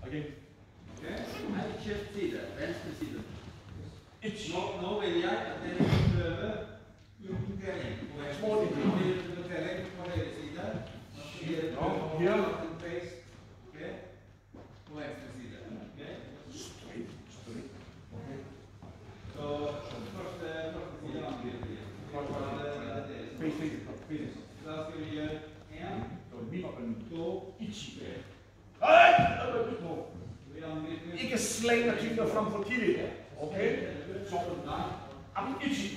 Again. Okay? Kjøpt side, venstre side. Itch. Nå vil jeg at dere prøver uten telling. Små telling på høyre side. Here. Okay? På venstre side. Okay? Straight. Okay. Så første side angriper vi. Face. Da skal vi gjøre 1, 2, Itchy. no. Ikke slenge tyngder frem for tidlig. Okay? So, I'm itchy.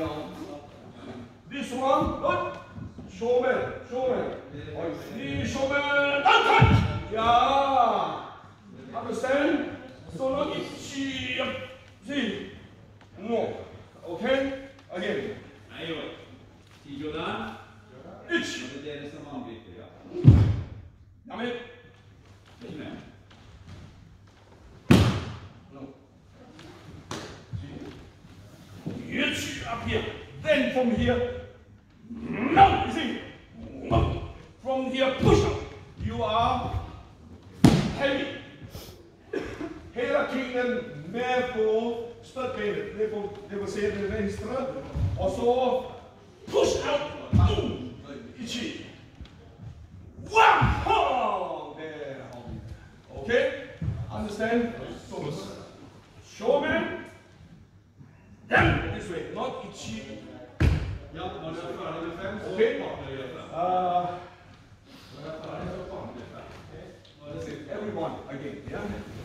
This one, good. Show me. Show me. Don't touch! Yeah. Understand? So not itchy. See? No. Okay? Again. Itchy. Det er dere som angriper, ja. Amen. Ikke mer. Itchy up here. Then from here. No, you see? No. From here, push up. You are heavy. Hele tyngden med på støtbenet. Det får se det venstre. Og så push out. Boom. Itchy. Wow! Oh, there. Okay? Understand? So, show me. Then this way, not itchy. Ja, når du er ferdig med 5, så Okay. partner vi det. Everyone again, yeah?